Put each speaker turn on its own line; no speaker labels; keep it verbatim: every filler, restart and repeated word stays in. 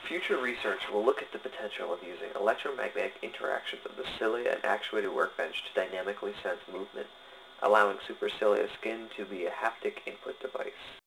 Future research will look at the potential of using electromagnetic interactions of the cilia and actuated workbench to dynamically sense movement, allowing supercilious skin to be a haptic input device.